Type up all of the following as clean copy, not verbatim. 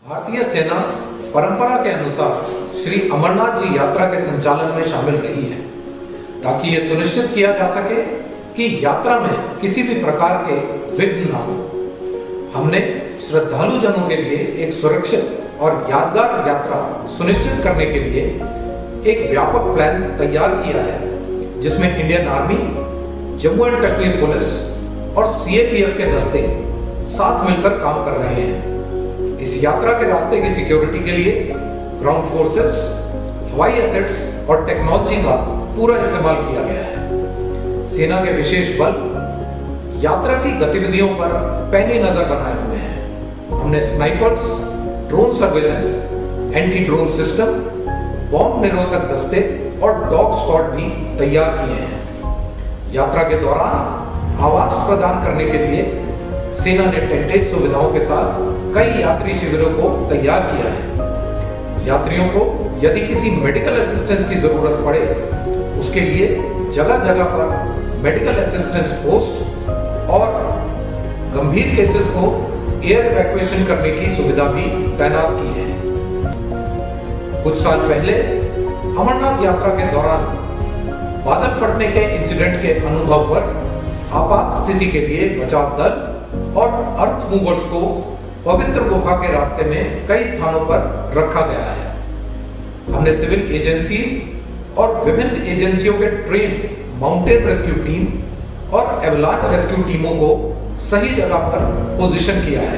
भारतीय सेना परंपरा के अनुसार श्री अमरनाथ जी यात्रा के संचालन में शामिल रही है ताकि ये सुनिश्चित किया जा सके कि यात्रा में किसी भी प्रकार के विघ्न न हो। हमने श्रद्धालु जनों के लिए एक सुरक्षित और यादगार यात्रा सुनिश्चित करने के लिए एक व्यापक प्लान तैयार किया है, जिसमें Indian army, Jammu and Kashmir police और सीएपीएफ के दस्ते साथ मिलकर काम कर रहे हैं। इस यात्रा के रास्ते की सिक्योरिटी के लिए ग्राउंड फोर्सेस, हवाई एसेट्स और टेक्नोलॉजी का पूरा इस्तेमाल किया गया है। सेना के विशेष बल यात्रा की गतिविधियों पर पैनी नजर बनाए हुए हैं। हमने snipers, drone surveillance, anti drone system, bomb निरोधक दस्ते और डॉग स्क्वाड भी तैयार किए हैं। यात्रा के दौरान आवास प्रदान करने के लिए सेना ने टेंटेज सुविधाओं के साथ कई यात्री शिविरों को तैयार किया है। यात्रियों को यदि किसी मेडिकल असिस्टेंस की जरूरत पड़े, उसके लिए जगह जगह पर मेडिकल असिस्टेंस पोस्ट और गंभीर केसेस को एयर इवैक्यूएशन करने की सुविधा भी तैनात की है। कुछ साल पहले अमरनाथ यात्रा के दौरान बादल फटने के इंसिडेंट के अनुभव पर आपात स्थिति के लिए बचाव दल और अर्थ मूवर्स को पवित्र गुफा के रास्ते में कई स्थानों पर रखा गया है। हमने सिविल एजेंसीज और विभिन्न एजेंसियों के ट्रेन माउंटेन रेस्क्यू टीम और एवलांच रेस्क्यू टीमों को सही जगह पर पोजीशन किया है।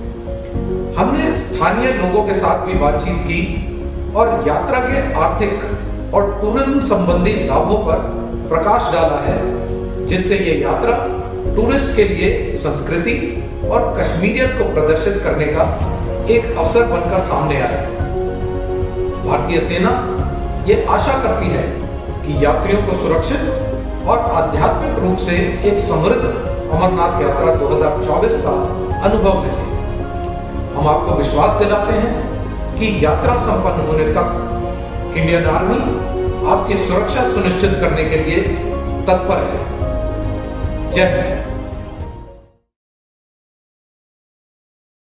हमने स्थानीय लोगों के साथ भी बातचीत की और यात्रा के आर्थिक और टूरिज्म संबंधी लाभों पर प्रकाश डाला है, जिससे ये यात्रा टूरिस्ट के लिए संस्कृति और कश्मीरियत को प्रदर्शित करने का एक अवसर बनकर सामने आया। भारतीय सेना ये आशा करती है कि यात्रियों को सुरक्षित और आध्यात्मिक रूप से एक समृद्ध अमरनाथ यात्रा 2024 का अनुभव मिले। हम आपको विश्वास दिलाते हैं कि यात्रा संपन्न होने तक इंडियन आर्मी आपकी सुरक्षा सुनिश्चित करने के लिए तत्पर है। जय हिंद।